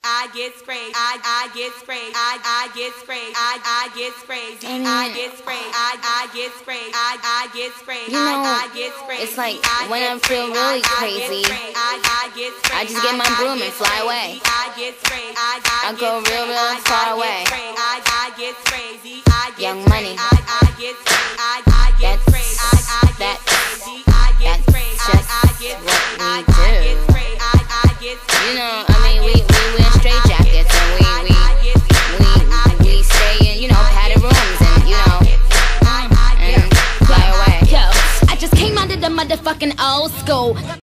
I get sprayed, I get sprayed, I get sprayed, I get sprayed, I get sprayed, I get sprayed, I get sprayed, I get sprayed. It's like when I feel really crazy, I just get my broom and fly away. I go real far away. Young Money. That's just what we do. You know, I mean, we wear straight jackets and we stay in, you know, padded rooms and, you know, and fly away. Yo, I just came out of the motherfucking old school.